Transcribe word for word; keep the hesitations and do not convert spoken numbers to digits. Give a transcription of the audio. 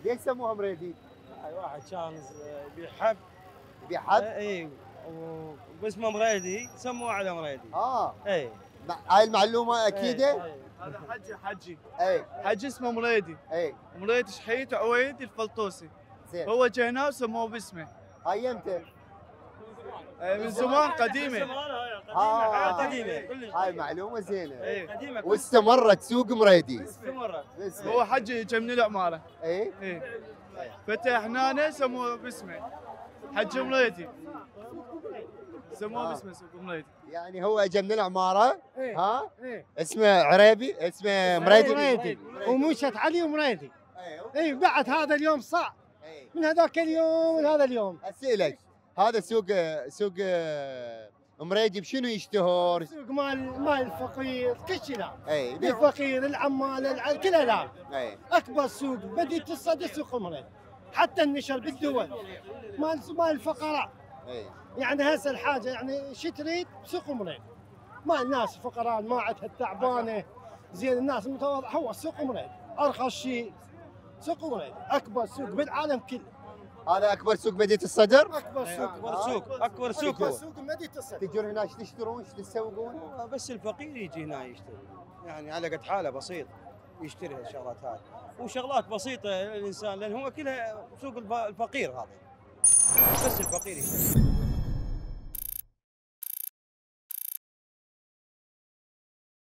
ليش سموها مريدي؟ هاي واحد كان بيحب بحب؟ اي واسمه مريدي سموه على مريدي. اه اي هاي المعلومه اكيده؟ هذا حجي حجي اي حجي اسمه مريدي. اي مريدي شحيت عويد الفلطوسي. زين. هو جه هنا وسموه باسمه. هاي امتى؟ من زمان قديمه. آه. قديمه كلش. هاي معلومه زينه. اي قديمه كلش. واستمرت سوق مريدي. استمرت. باسمه. هو حجي جا من العماره. اي اي فتح هنا سموه باسمه حجي مريدي. سموه آه. باسمه سوق مريدي. يعني هو اجى من العماره. إيه. ها؟ ايه اسمه عريبي اسمه مريدي. مريدي ومشت علي ومريدي. ايوه اي بعد هذا اليوم صعب اي من هذاك اليوم من هذا اليوم. اسالك هذا سوق سوق مريدي بشنو يشتهر؟ سوق مال مال الفقير كل شيء نعم. اي الفقير العمال الع- كلها نعم. اي اكبر سوق بديت الصدى سوق مريدي. حتى النشر بالدول مال مال الفقراء. اي يعني هسه الحاجه يعني شو تريد سوق مريدي. مال الناس الفقراء ما عندها التعبانه زين الناس المتواضعه هو سوق مريدي ارخص شيء سوق مريدي اكبر سوق بالعالم كله. هذا اكبر سوق مدينه الصدر؟ اكبر سوق اكبر سوق اكبر سوق اكبر هو. سوق مدينه الصدر. تجون هنا ايش تشترون ايش تسوقون؟ بس الفقير يجي هنا يشتري يعني على قد حاله بسيط يشتري هالشغلات هذه وشغلات بسيطه للانسان لان هو كلها سوق الف- الفقير هذا بس الفقير يشتري.